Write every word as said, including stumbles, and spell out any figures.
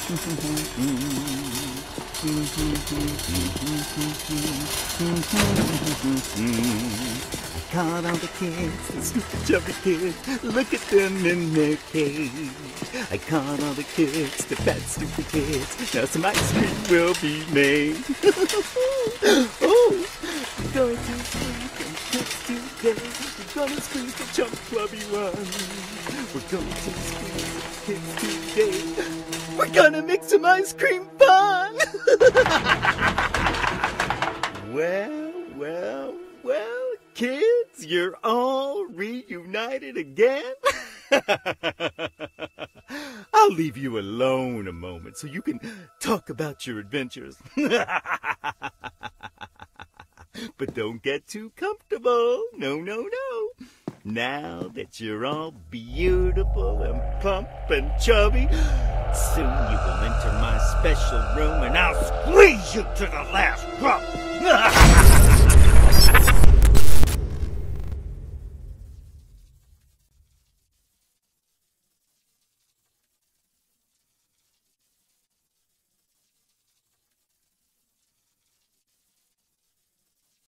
I caught all the kids, the stupid chubby kids. Look at them in their cage. I caught all the kids, the fat stupid kids. Now some ice cream will be made. Oh, we're going to squeeze and kids today. We're gonna squeeze the chump clubby one. We're going to squeeze the kids today. We're gonna make some ice cream fun. Well, well, well, kids, you're all reunited again. I'll leave you alone a moment so you can talk about your adventures. But don't get too comfortable. No, no, no. Now that you're all beautiful and plump and chubby, soon you will enter my special room and I'll squeeze you to the last drop.